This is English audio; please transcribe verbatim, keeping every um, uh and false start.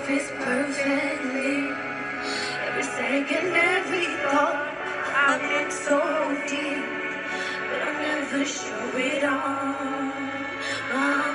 fits perfectly. Every second, every thought, I look so deep, but I never show it all. Oh.